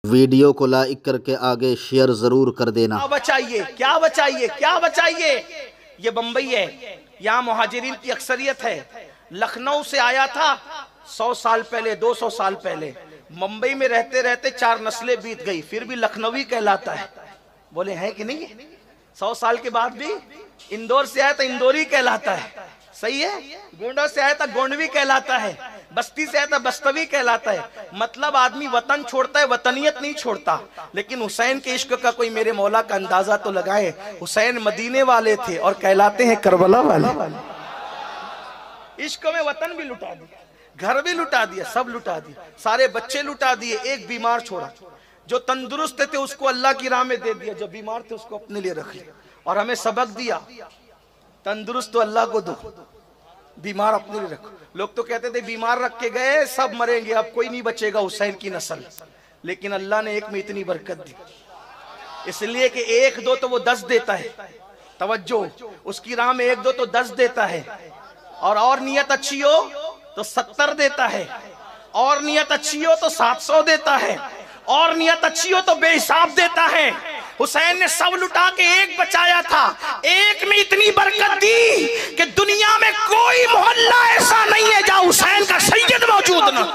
Video को like करके आगे शेयर जरूर कर देना। क्या बचाइए, क्या बचाइए, क्या बचाइए। ये बंबई है, यहाँ मुहाजिरीन की अक्सरियत है। लखनऊ से आया था 100 साल पहले, 200 साल पहले। मुंबई में रहते रहते 4 नस्लें बीत गई, फिर भी लखनवी कहलाता है। बोले हैं कि नहीं? 100 साल के बाद भी इंदौर से आया तो इंदौरी कहलाता है। सही है। गोंडा से आया तो गोंडवी कहलाता है, बस्ती से आया तो बस्तवी कहलाता है। मतलब आदमी वतन छोड़ता है, वतनियत नहीं छोड़ता। लेकिन हुसैन के इश्क का कोई मेरे मौला का अंदाजा तो लगाए। हुसैन मदीने वाले थे और कहलाते हैं करबला वाले। इश्क में वतन भी लुटा दिया, घर भी लुटा दिया, सब लुटा दिया, सारे बच्चे लुटा दिए, एक बीमार छोड़ा। जो तंदुरुस्त थे उसको अल्लाह की राह में दे दिया, जो बीमार थे उसको अपने लिए रख लिया। और हमें सबक दिया, तंदुरुस्त तो अल्लाह को दो, बीमार अपने लिए रखो। लोग तो कहते थे बीमार रख के गए सब मरेंगे, अब कोई नहीं बचेगा हुसैन की नस्ल। लेकिन अल्लाह ने एक में इतनी बरकत दी, इसलिए कि 1-2 तो वो 10 देता है। तवज्जो, उसकी राह में 1-2 तो 10 देता है। और नियत अच्छी हो तो 70 देता है, और नियत अच्छी हो तो 700 देता है, और नियत अच्छी हो तो बेहिसाब देता है। हुसैन ने सब लुटा के एक बचाया था। एक में इतनी बरकत दी कि दुनिया में कोई मोहल्ला ऐसा नहीं है जहां हुसैन का सैयद मौजूद न।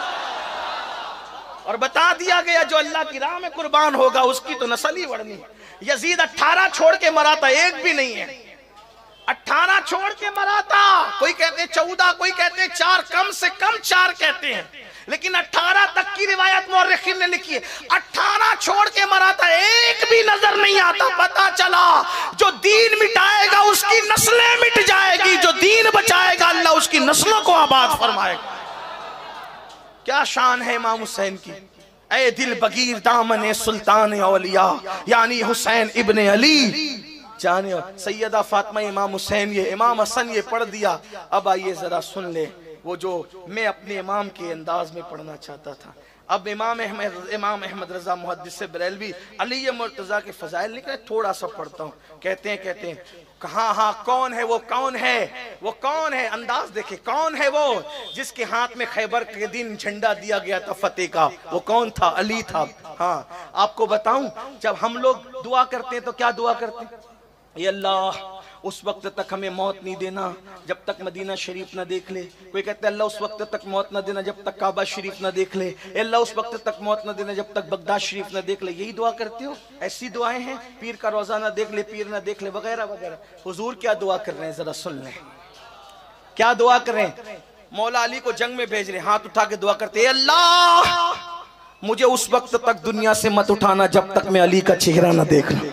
और बता दिया गया जो अल्लाह की राह में कुर्बान होगा उसकी तो नस्ल ही बढ़नी। यजीद 18 छोड़ के मरा था, एक भी नहीं है। 18 छोड़ के मरा था। कोई कहते 14, कोई कहते 4, कम से कम 4 कहते हैं, लेकिन 18 तक की रिवायत मुअर्रिखीन ने लिखी है। 18 छोड़ के मरा था, एक भी नजर नहीं आता। पता चला जो दीन मिटाएगा उसकी नस्लें मिट जाएगी, जो दीन बचाएगा अल्लाह उसकी नस्लों को आबाद फरमाएगा। क्या शान है इमाम हुसैन की। ऐ दिल बगीर दामन सुल्तान औलिया यानी हुसैन इब्ने अली जाने। सैयदा फातिमा इमाम हुसैन, ये इमाम हसन ये पढ़ दिया। अब आइए जरा सुन ले वो जो मैं अपने इमाम के अंदाज में पढ़ना चाहता था। अब इमाम अहमद रजा मुहद्दिस बरेलवी अली मुर्तजा के फजाइल लिख रहे, थोड़ा सा पढ़ता हूँ। कहते हैं कहाँ, हाँ कौन है वो, कौन है वो, कौन है? अंदाज देखे, कौन है वो जिसके हाथ में खैबर के दिन झंडा दिया गया था फतेह का? वो कौन था? अली था। हाँ, आपको बताऊं, जब हम लोग दुआ करते हैं तो क्या दुआ करते हैं? या अल्लाह उस वक्त तक हमें मौत नहीं देना जब तक मदीना शरीफ ना देख ले। कोई कहते हैं अल्लाह उस वक्त तक मौत ना देना जब तक काबा शरीफ ना देख ले। अल्लाह उस वक्त तक मौत ना देना जब तक बगदाद शरीफ ना देख ले। यही दुआ करते हो? ऐसी दुआएं हैं, पीर का रोजा ना देख ले, पीर ना देख ले, वगैरह वगैरह। हुजूर क्या दुआ कर रहे हैं जरा सुन लें। क्या दुआ कर रहे हैं? मौला अली को जंग में भेज रहे, हाथ उठा के दुआ करते, अल्लाह मुझे उस वक्त तक दुनिया से मत उठाना जब तक मैं अली का चेहरा ना देख लूं।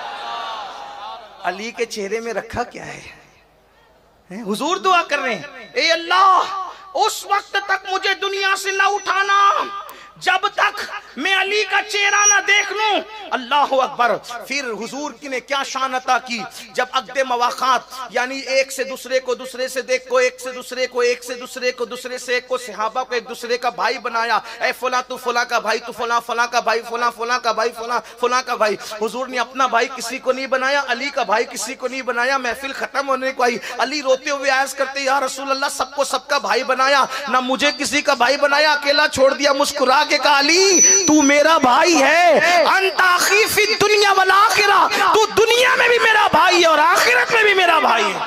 अली के चेहरे में रखा क्या है? हुजूर दुआ कर रहे हैं, ए अल्लाह उस वक्त तक मुझे दुनिया से ना उठाना जब तक मैं अली का चेहरा ना देख लूं। अल्लाह अकबर। फिर हुजूर की ने क्या शान अता की, जब अक़दे मवाक़ात यानी एक से दूसरे को, दूसरे से देख को, एक से दूसरे को, एक से दूसरे को, दूसरे से एक को, सहाबा को एक दूसरे का भाई बनाया। ऐ फला तू फला का भाई, तू फला फला का भाई, फला फला का भाई, फला फला का भाई। हुजूर ने अपना भाई किसी को नहीं बनाया, अली का भाई किसी को नहीं बनाया। महफिल खत्म होने को आई, अली रोते हुए अर्ज़ करते, या रसूल अल्लाह सबको सबका भाई बनाया, ना मुझे किसी का भाई बनाया, अकेला छोड़ दिया। मुस्कुरा के कहा, अली तू मेरा भाई है, अंता अखी फी दुनिया वल आखिरा, तू दुनिया में भी मेरा भाई है और आखिरत में भी मेरा भाई है।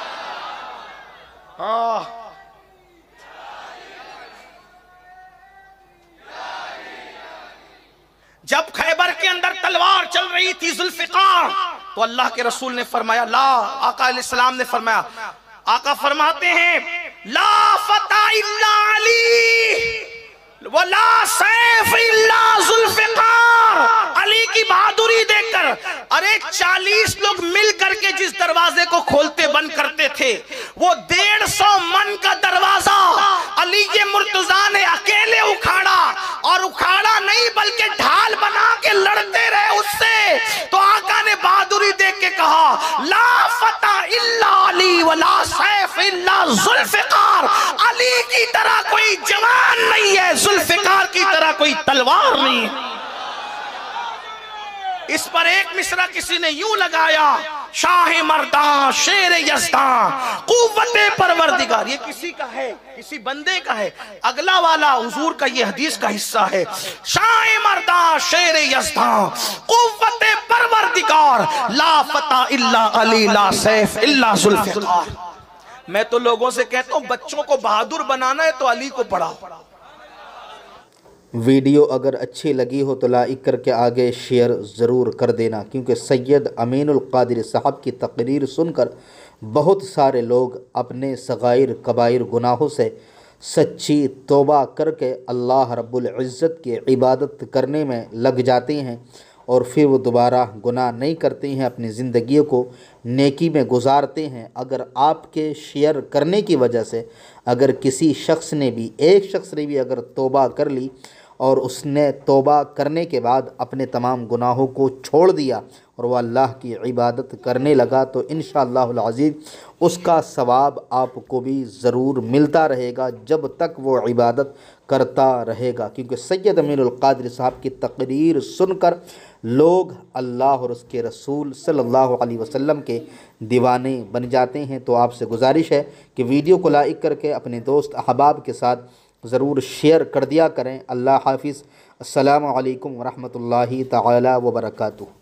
जब खैबर के अंदर तलवार चल रही थी जुल्फिकार, तो अल्लाह के रसूल ने फरमाया, ला आका अलैहिस्सलाम ने फरमाया, आका फरमाते हैं, ला फता इल्ला अली वला सैफ इल्ला जुल्फिकार। अली की बहादुरी देखकर, अरे 40 लोग मिल करके जिस दरवाजे को खोलते बंद करते थे, वो 150 मन का दरवाजा अली के मुर्तजा ने अकेले उखाड़ा। और उखाड़ा नहीं बल्कि ढाल बना के लड़ते रहे उससे। तो आका ने बहादुरी देख के कहा, ला फता इल्ला अली वला सैफ इल्ला जुल्फिकार। अली की तरह कोई जवान नहीं है, जुल्फिकार की तरह कोई तलवार नहीं है। इस पर एक मिसरा किसी ने यूं लगाया, शाह मर्दां शेर यज़दां कुव्वते परवरदिगार। ये किसी का है, किसी बंदे का है। अगला वाला हुजूर का ये हदीस का हिस्सा है। शाह मर्दां शेर यज़दां कुव्वते परवरदिगार ला फता इल्ला अली ला सैफ इल्ला जुल्फ़िकार। मैं तो लोगों से कहता हूं बच्चों को बहादुर बनाना है तो अली को पढ़ाओ। वीडियो अगर अच्छी लगी हो तो लाइक करके आगे शेयर ज़रूर कर देना, क्योंकि सैयद अमीनुल क़ादिर साहब की तकरीर सुनकर बहुत सारे लोग अपने सगाइर कबाइर गुनाहों से सच्ची तौबा करके अल्लाह रब्बुल इज़्ज़त की इबादत करने में लग जाते हैं और फिर वो दोबारा गुनाह नहीं करते हैं, अपनी ज़िंदगी को नेकी में गुजारते हैं। अगर आपके शेयर करने की वजह से अगर किसी शख्स ने भी, एक शख्स ने भी अगर तौबा कर ली और उसने तौबा करने के बाद अपने तमाम गुनाहों को छोड़ दिया और वह अल्लाह की इबादत करने लगा, तो इंशाअल्लाहुल अज़ीज़ उसका सवाब आपको भी ज़रूर मिलता रहेगा जब तक वो इबादत करता रहेगा। क्योंकि सैयद अमीनुल क़ादिर साहब की तकरीर सुनकर लोग अल्लाह और उसके रसूल सल्लल्लाहु अलैहि वसल्लम के दीवाने बन जाते हैं। तो आपसे गुजारिश है कि वीडियो को लाइक करके अपने दोस्त अहबाब के साथ ज़रूर शेयर कर दिया करें। अल्लाह हाफिज़। अस्सलामु अलैकुम व रहमतुल्लाहि तआला व बरकातुहू।